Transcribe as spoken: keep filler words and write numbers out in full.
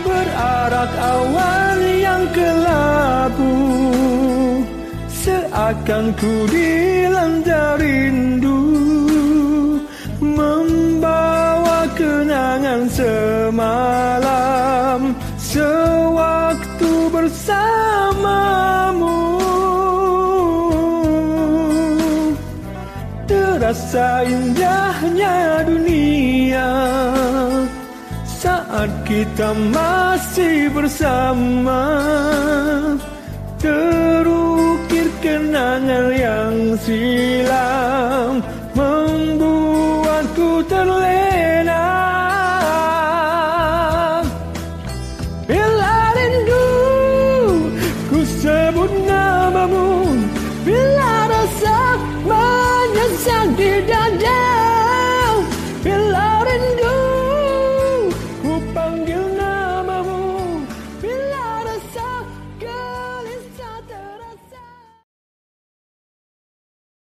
berarak awan yang kelabu, seakan ku dilanda rindu, membawa kenangan semalam sewaktu bersamamu. Terasa indahnya dunia saat kita masih bersama, terukir kenangan yang silam membuatku terlena. Bila rindu ku sebut namamu, bila rasa menyesal di dada,